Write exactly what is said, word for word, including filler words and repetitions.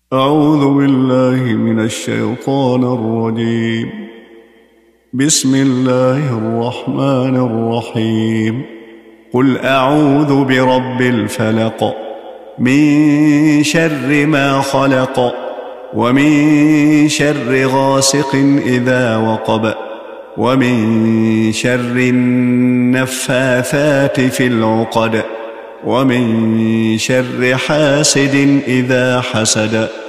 أعوذ بالله من الشيطان الرجيم. بسم الله الرحمن الرحيم. قل أعوذ برب الفلق من شر ما خلق ومن شر غاسق إذا وقب ومن شر النفاثات في العقد ومن شر حاسد إذا حسد.